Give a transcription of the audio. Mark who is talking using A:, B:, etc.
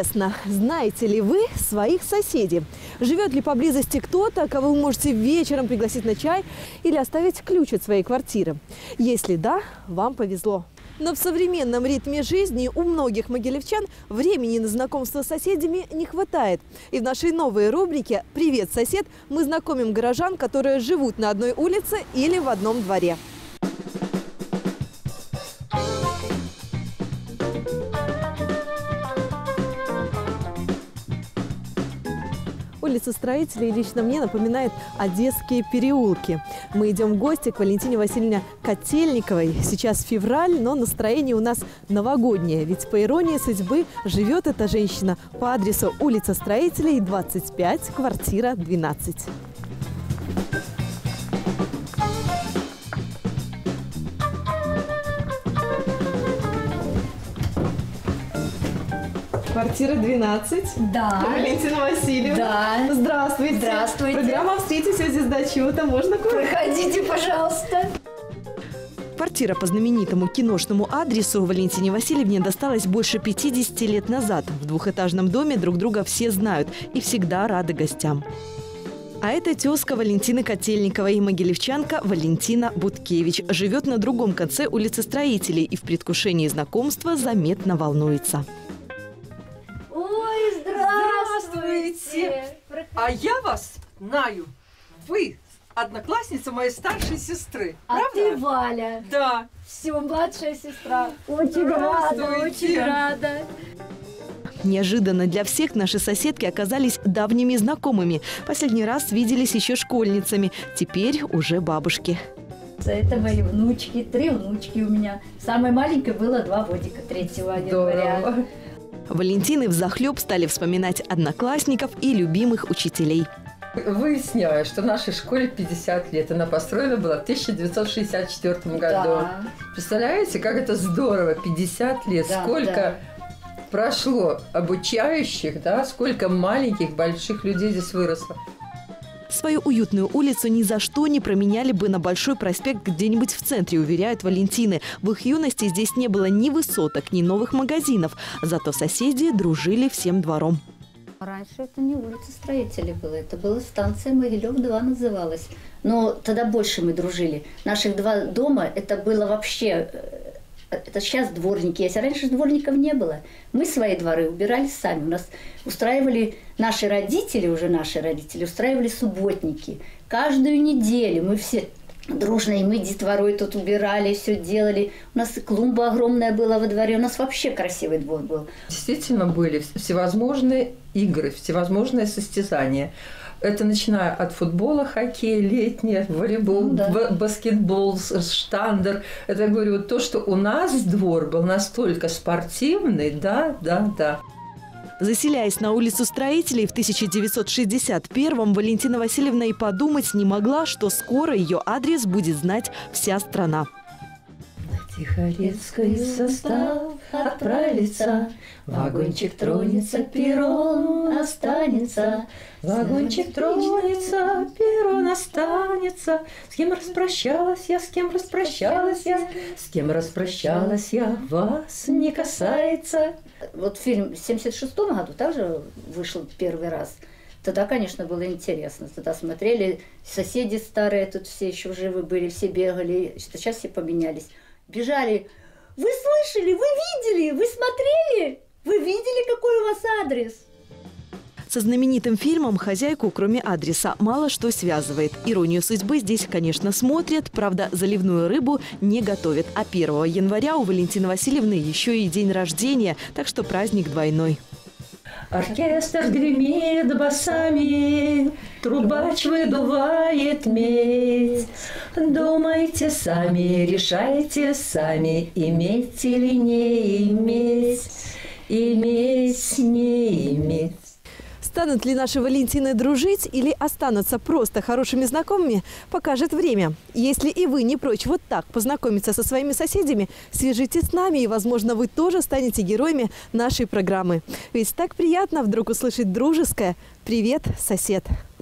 A: Интересно, знаете ли вы своих соседей? Живет ли поблизости кто-то, кого вы можете вечером пригласить на чай или оставить ключ от своей квартиры? Если да, вам повезло. Но в современном ритме жизни у многих могилевчан времени на знакомство с соседями не хватает. И в нашей новой рубрике «Привет, сосед» мы знакомим горожан, которые живут на одной улице или в одном дворе. Улица Строителей лично мне напоминает Одесские переулки. Мы идем в гости к Валентине Васильевне Котельниковой. Сейчас февраль, но настроение у нас новогоднее. Ведь по иронии судьбы живет эта женщина по адресу улица Строителей, 25, квартира 12. Квартира 12.
B: Да.
A: Валентина Васильевна.
B: Да.
A: Здравствуйте.
B: Здравствуйте.
A: Программа «Встретимся здесь до чего-то». Можно к вам?
B: Проходите, пожалуйста.
A: Квартира по знаменитому киношному адресу Валентине Васильевне досталась больше 50 лет назад. В двухэтажном доме друг друга все знают и всегда рады гостям. А это тезка Валентины Котельниковой, могилевчанка Валентина Буткевич. Живет на другом конце улицы Строителей и в предвкушении знакомства заметно волнуется.
B: Ой, здравствуйте.
C: А я вас знаю. Вы одноклассница моей старшей сестры.
B: А
C: Правда?
B: ты Валя.
C: Да.
B: Все, младшая сестра. Очень рада, очень рада.
A: Неожиданно для всех наши соседки оказались давними знакомыми. Последний раз виделись еще школьницами, теперь уже бабушки.
B: Это мои внучки, 3 внучки у меня. Самой маленькой было 2 годика, 3 января.
A: Валентины взахлеб стали вспоминать одноклассников и любимых учителей.
C: Выясняю, что нашей школе 50 лет. Она построена была в 1964 году.
B: Да.
C: Представляете, как это здорово, 50 лет.
B: Да,
C: сколько прошло обучающих, да, сколько маленьких, больших людей здесь выросло.
A: Свою уютную улицу ни за что не променяли бы на Большой проспект где-нибудь в центре, уверяют Валентины. В их юности здесь не было ни высоток, ни новых магазинов. Зато соседи дружили всем двором.
B: Раньше это не улица Строителей была, это была станция Могилев-2 называлась. Но тогда больше мы дружили. Наших 2 дома, это было вообще... Это сейчас дворники есть, а раньше дворников не было. Мы свои дворы убирали сами. У нас устраивали наши родители устраивали субботники. Каждую неделю мы все дружно, и мы детворой тут убирали, все делали. У нас клумба огромная была во дворе, у нас вообще красивый двор был.
C: Действительно были всевозможные игры, всевозможные состязания. Это начиная от футбола, хоккея, летнее, волейбол, баскетбол, штандер. Это, я говорю, вот то, что у нас двор был настолько спортивный, да.
A: Заселяясь на улицу Строителей в 1961-м, Валентина Васильевна и подумать не могла, что скоро ее адрес будет знать вся страна.
B: Тихорецкий состав отправится, вагончик тронется, перрон останется.
C: Вагончик тронется, перрон останется. С кем распрощалась я, с кем распрощалась я, с кем распрощалась я, вас не касается.
B: Вот фильм в 1976 году также вышел первый раз. Тогда, конечно, было интересно. Тогда смотрели, соседи старые тут все еще живы были, все бегали. Сейчас все поменялись. Бежали. Вы слышали, вы видели, вы смотрели? Вы видели, какой у вас адрес?
A: Со знаменитым фильмом хозяйку, кроме адреса, мало что связывает. «Иронию судьбы» здесь, конечно, смотрят, правда, заливную рыбу не готовят. А 1 января у Валентины Васильевны еще и день рождения, так что праздник двойной.
C: Оркестр гремит басами, трубач выдувает медь. Думайте сами, решайте сами, иметь или не иметь, иметь, не иметь.
A: Станут ли наши Валентины дружить или останутся просто хорошими знакомыми, покажет время. Если и вы не прочь вот так познакомиться со своими соседями, свяжитесь с нами, и, возможно, вы тоже станете героями нашей программы. Ведь так приятно вдруг услышать дружеское «Привет, сосед».